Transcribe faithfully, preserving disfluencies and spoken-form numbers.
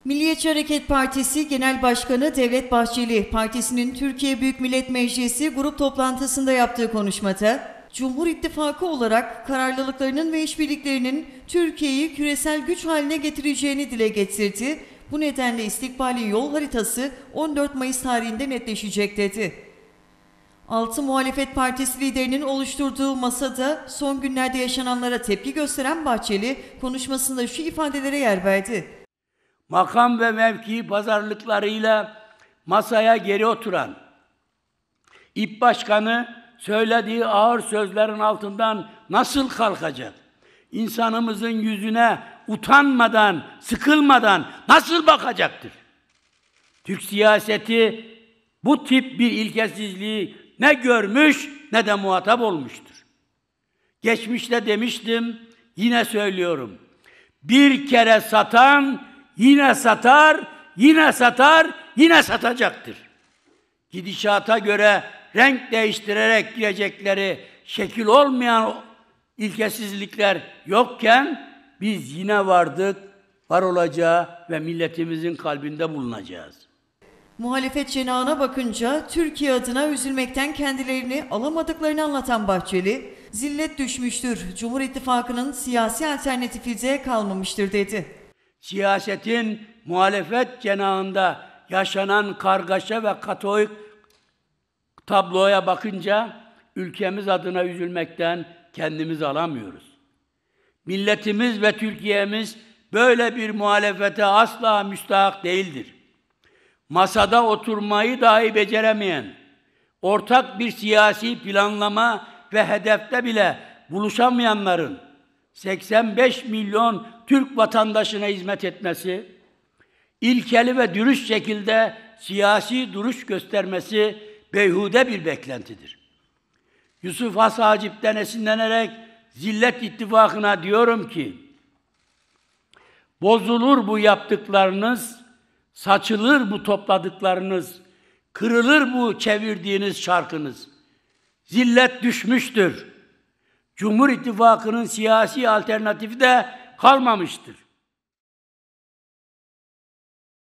Milliyetçi Hareket Partisi Genel Başkanı Devlet Bahçeli, partisinin Türkiye Büyük Millet Meclisi grup toplantısında yaptığı konuşmada, Cumhur İttifakı olarak kararlılıklarının ve işbirliklerinin Türkiye'yi küresel güç haline getireceğini dile getirdi. Bu nedenle istikbalin yol haritası on dört Mayıs tarihinde netleşecek dedi. Altı muhalefet partisi liderinin oluşturduğu masada son günlerde yaşananlara tepki gösteren Bahçeli konuşmasında şu ifadelere yer verdi. Makam ve mevki pazarlıklarıyla masaya geri oturan, İP Başkanı söylediği ağır sözlerin altından nasıl kalkacak? İnsanımızın yüzüne utanmadan, sıkılmadan nasıl bakacaktır? Türk siyaseti bu tip bir ilkesizliği ne görmüş ne de muhatap olmuştur. Geçmişte demiştim, yine söylüyorum. Bir kere satan yine satar, yine satar, yine satacaktır. Gidişata göre renk değiştirerek girecekleri şekil olmayan ilkesizlikler yokken biz yine vardık, var olacağı ve milletimizin kalbinde bulunacağız. Muhalefet cenahına bakınca Türkiye adına üzülmekten kendilerini alamadıklarını anlatan Bahçeli, zillet düşmüştür, Cumhur İttifakı'nın siyasi alternatifi de kalmamıştır dedi. Siyasetin muhalefet cenahında yaşanan kargaşa ve katolik tabloya bakınca ülkemiz adına üzülmekten kendimizi alamıyoruz. Milletimiz ve Türkiye'miz böyle bir muhalefete asla müstahak değildir. Masada oturmayı dahi beceremeyen, ortak bir siyasi planlama ve hedefte bile buluşamayanların seksen beş milyon Türk vatandaşına hizmet etmesi, ilkeli ve dürüst şekilde siyasi duruş göstermesi beyhude bir beklentidir. Yusuf Has Hacip'ten esinlenerek Zillet İttifakı'na diyorum ki, bozulur bu yaptıklarınız, saçılır bu topladıklarınız, kırılır bu çevirdiğiniz şarkınız. Zillet düşmüştür. Cumhur İttifakı'nın siyasi alternatifi de kalmamıştır.